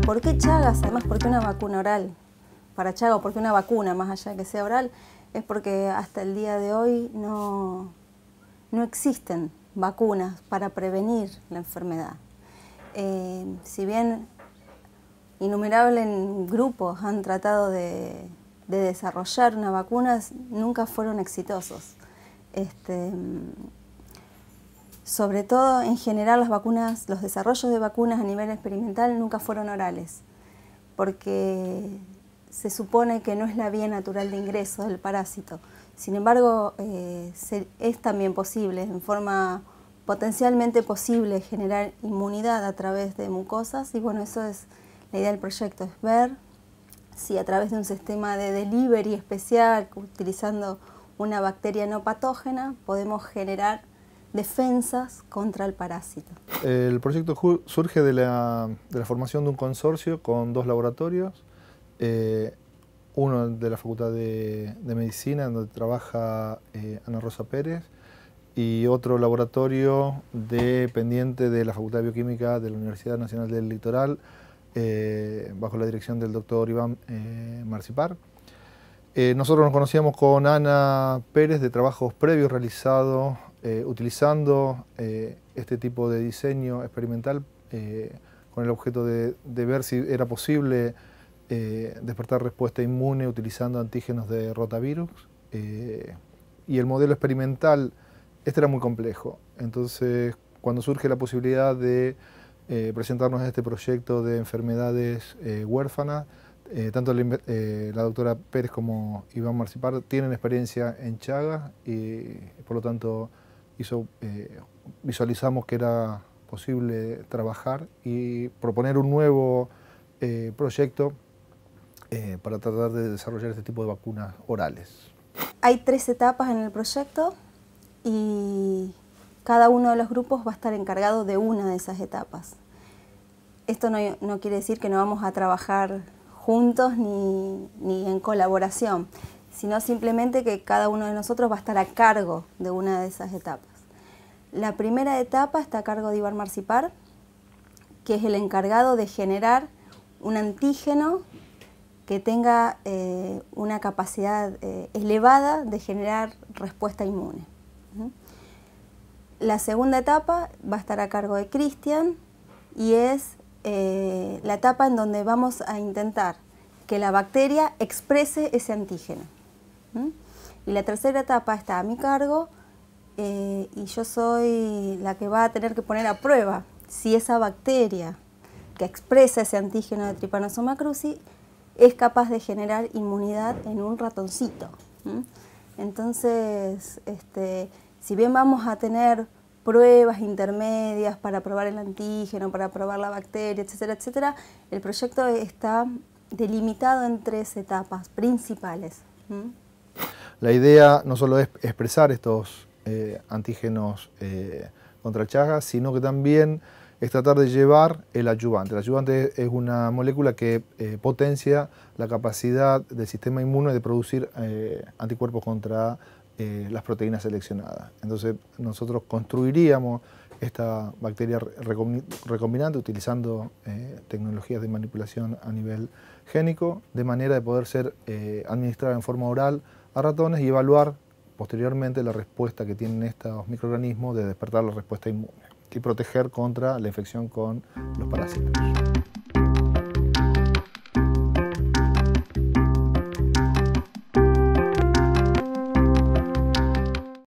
¿Por qué Chagas? Además, ¿por qué una vacuna oral? Para Chagas, ¿por qué una vacuna, más allá de que sea oral? Es porque hasta el día de hoy no existen vacunas para prevenir la enfermedad. Si bien innumerables grupos han tratado de desarrollar una vacuna, nunca fueron exitosos. Sobre todo, en general, las vacunas, los desarrollos de vacunas a nivel experimental nunca fueron orales, porque se supone que no es la vía natural de ingreso del parásito. Sin embargo, es también posible, en forma potencialmente posible, generar inmunidad a través de mucosas, y bueno, eso es la idea del proyecto, es ver si a través de un sistema de delivery especial, utilizando una bacteria no patógena, podemos generar defensas contra el parásito. El proyecto surge de la formación de un consorcio con 2 laboratorios, uno de la Facultad de Medicina, donde trabaja Ana Rosa Pérez, y otro laboratorio dependiente de la Facultad de Bioquímica de la Universidad Nacional del Litoral, bajo la dirección del doctor Iván Marcipar. Nosotros nos conocíamos con Ana Pérez de trabajos previos realizados utilizando este tipo de diseño experimental con el objeto de ver si era posible despertar respuesta inmune utilizando antígenos de rotavirus. Y el modelo experimental, este era muy complejo. Entonces, cuando surge la posibilidad de presentarnos a este proyecto de enfermedades huérfanas, tanto la doctora Pérez como Iván Marcipar tienen experiencia en Chagas y por lo tanto visualizamos que era posible trabajar y proponer un nuevo proyecto para tratar de desarrollar este tipo de vacunas orales. Hay 3 etapas en el proyecto y cada uno de los grupos va a estar encargado de una de esas etapas. Esto no quiere decir que no vamos a trabajar juntos ni en colaboración, sino simplemente que cada uno de nosotros va a estar a cargo de una de esas etapas. La primera etapa está a cargo de Iván Marcipar, que es el encargado de generar un antígeno que tenga una capacidad elevada de generar respuesta inmune. La segunda etapa va a estar a cargo de Cristian y es la etapa en donde vamos a intentar que la bacteria exprese ese antígeno. Y la tercera etapa está a mi cargo y yo soy la que va a tener que poner a prueba si esa bacteria que expresa ese antígeno de Trypanosoma cruzi es capaz de generar inmunidad en un ratoncito. Entonces, si bien vamos a tener pruebas intermedias para probar el antígeno, para probar la bacteria, etcétera, etcétera, el proyecto está delimitado en 3 etapas principales. La idea no solo es expresar estos antígenos contra Chagas, sino que también es tratar de llevar el adyuvante. El adyuvante es una molécula que potencia la capacidad del sistema inmune de producir anticuerpos contra las proteínas seleccionadas. Entonces nosotros construiríamos esta bacteria recombinante utilizando tecnologías de manipulación a nivel génico, de manera de poder ser administrada en forma oral a ratones y evaluar posteriormente la respuesta que tienen estos microorganismos de despertar la respuesta inmune y proteger contra la infección con los parásitos.